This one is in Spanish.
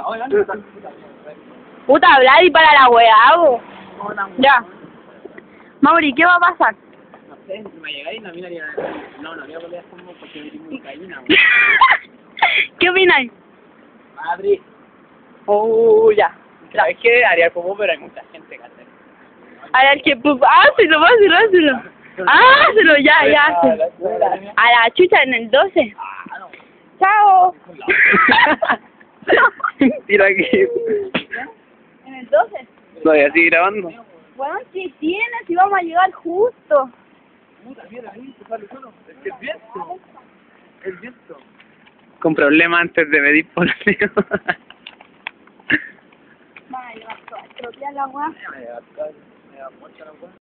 Puta, hablar y para la weá, bo. Ya. Mauri, ¿qué va a pasar? No sé, si me llegáis, no miraría. No, no había peleas como porque me dimos cocaína, ¿Qué opináis? Madre. Ya. ¿Sabes qué? Haría como, pero hay mucha gente que hace. A ver, que hazlo, hazlo. Hazlo, ya, hazlo. A la chucha en el 12. Chao. Tira aquí. En el 12. Estoy así grabando. Bueno, ¿qué tienes? Si vamos a llegar justo. Mira, ahí se sale solo. Es que es viento. Es viento. Con problemas antes de medir por el Vale, va a estropear la agua.